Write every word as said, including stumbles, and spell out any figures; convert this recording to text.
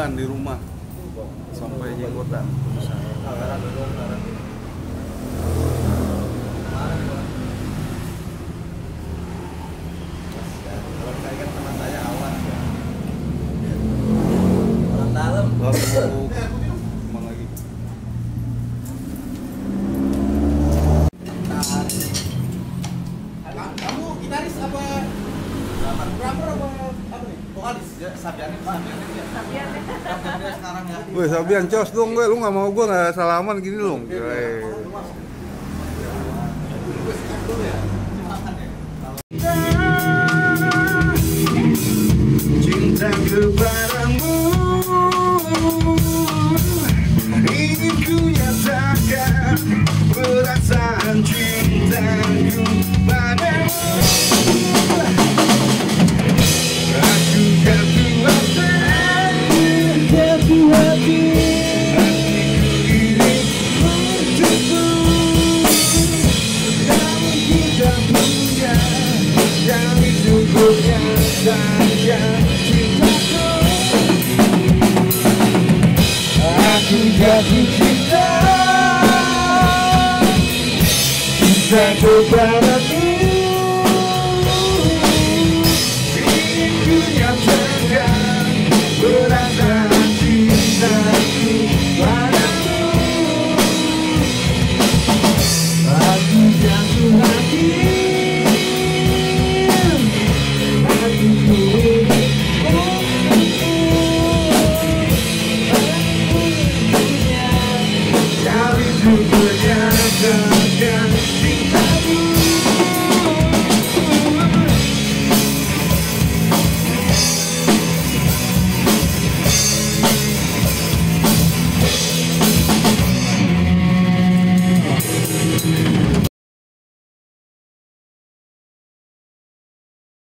bulan di rumah sampai jenggotan. Baru kemana lagi? Kamu gitaris apa? Drummer apa apa nih? Vokalis? Ya, Sabian Sabian Sabian sekarang ya. Weh, Sabian cos dong gue, lu nggak mau gue nggak salaman gini dong. Cinta kepadamu ingin ku nyatakan perasaan cintaku padamu. Aku jatuh hati, jatuh hati, hatiku ini untukmu. Namun kita punya yang cukupnya saja cintaku. Aku jatuh cinta, cinta kepada